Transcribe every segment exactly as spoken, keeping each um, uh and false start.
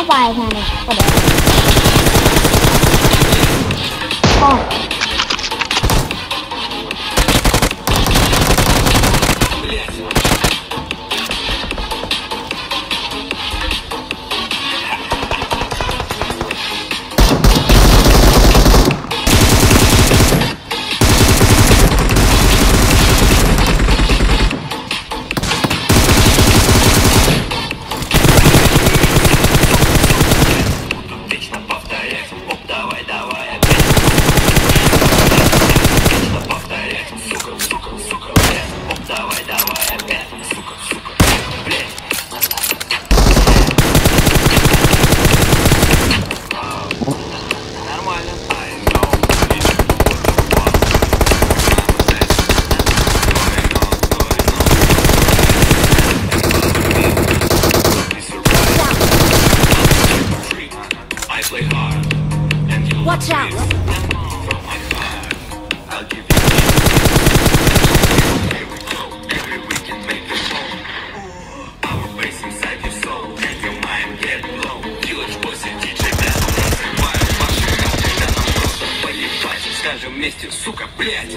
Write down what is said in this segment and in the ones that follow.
Давай, Ганна, подай. О. Watch out! Скажем вместе, сука, блядь!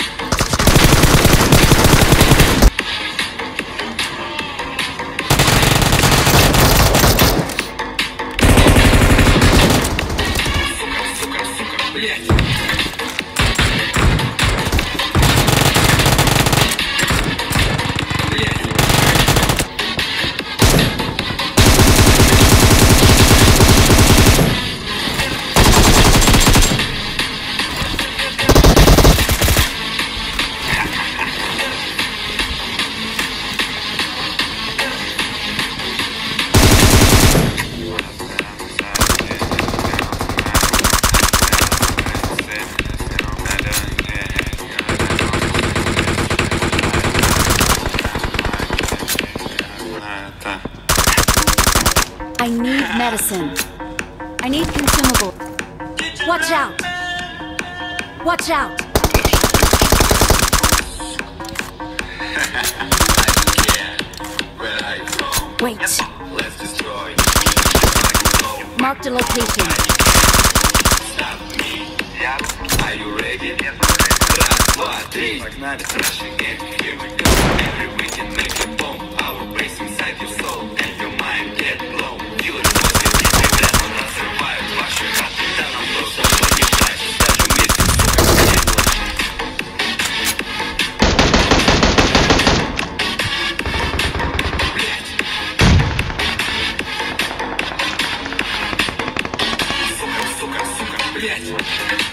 I need medicine. I need consumable. Watch out! Watch out! Wait. Marked a location. Are you ready? Раз, два, три. Погнали. Here we go. Every weekend make a bomb. Our base inside your soul and your mind get blown. You are the one разрывают ваши раты. Да нам просто погибать. Даже вместе, сука, блядь. Сука, сука, сука, блядь.